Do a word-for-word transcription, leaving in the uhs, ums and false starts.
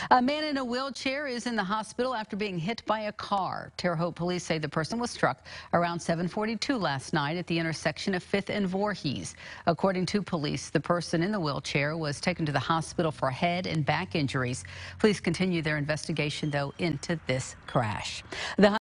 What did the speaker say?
A man in a wheelchair is in the hospital after being hit by a car. Terre Haute police say the person was struck around seven forty-two last night at the intersection of fifth and Voorhees. According to police, the person in the wheelchair was taken to the hospital for head and back injuries. Police continue their investigation, though, into this crash. The